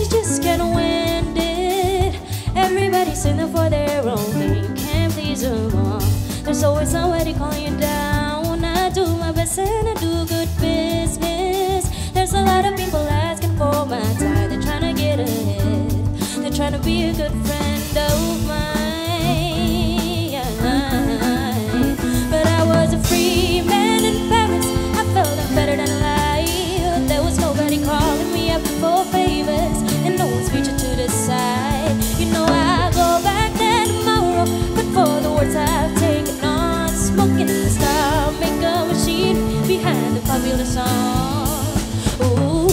you just can't win it. Everybody's in there for their own thing, you can't please them all. There's always somebody calling you down. I do my best and I do good business. There's a lot of people asking for my time. They're trying to get ahead, they're trying to be a good friend of mine. But I was a free man in Paris, I felt I'm better than life. There was nobody calling me up for favors, and no one's reaching to the side. You know I go back there tomorrow, but for the words I've taken on, smoking the star maker machine behind the popular song. Ooh,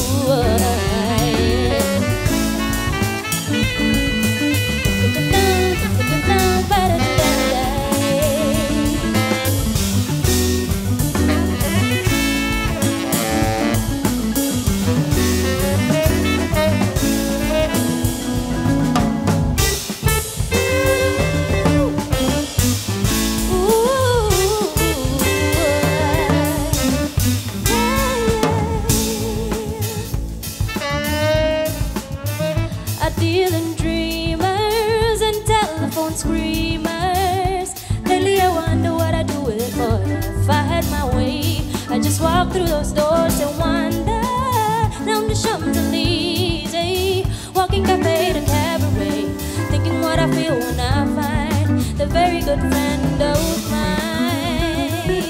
dealing dreamers and telephone screamers. Lately I wonder what I'd do it for if I had my way. I just walk through those doors and wander down the Champs-Élysées, walking cafe to cabaret, thinking what I feel when I find the very good friend of mine.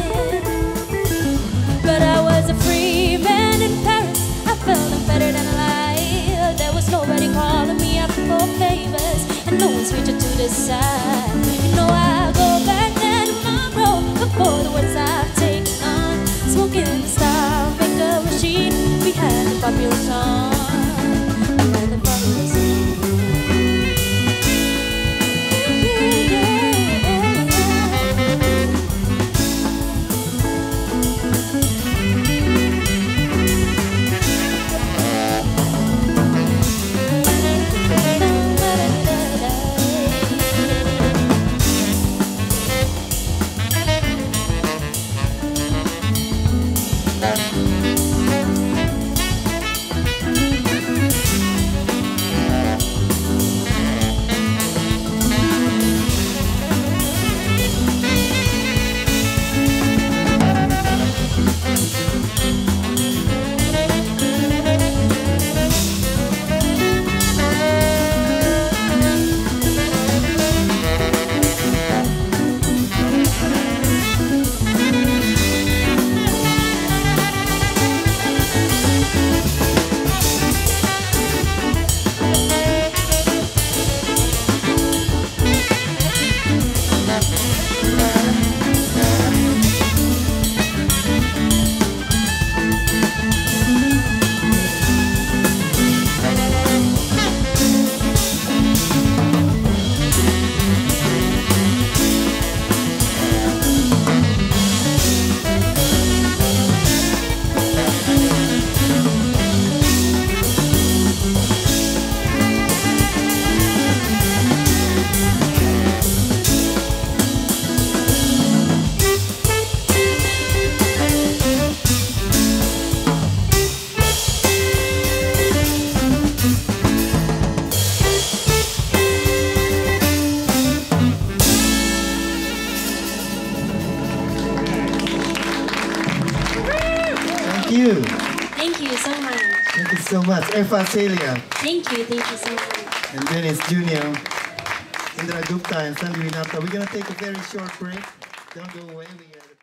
But I was a free man in Paris, I felt I'm better than life. There was nobody calling me up for favors, and no one's reaching to the side. You know I go back there tomorrow, before the words I've taken on, smoking the star maker machine behind the popular song. Behind the popular song. Thank you so much. Thank you so much. Eva Celia. Thank you so much. And then it's Junio, Indra, Gupta, and Sanur. We're going to take a very short break. Don't go away.